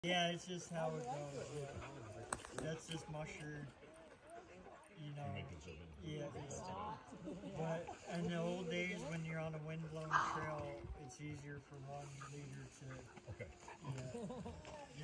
Yeah, it's just how it goes. Yeah. That's just musher, you know. Yeah. But in the old days, when you're on a wind-blown trail, it's easier for one leader to. Okay. Yeah.